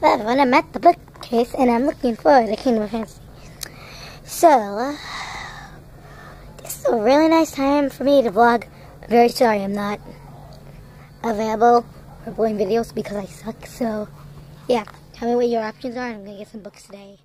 But when I'm at the bookcase and I'm looking for the Kingdom of Fantasy. So, this is a really nice time for me to vlog. I'm very sorry I'm not available for uploading videos because I suck. So, yeah, tell me what your options are and I'm going to get some books today.